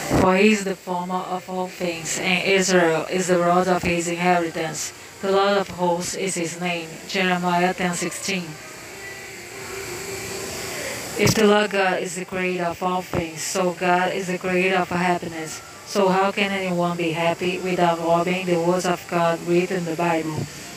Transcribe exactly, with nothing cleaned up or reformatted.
For he is the former of all things, and Israel is the rod of his inheritance. The Lord of hosts is his name. Jeremiah ten sixteen. If the Lord God is the creator of all things, so God is the creator of happiness. So how can anyone be happy without obeying the words of God written in the Bible?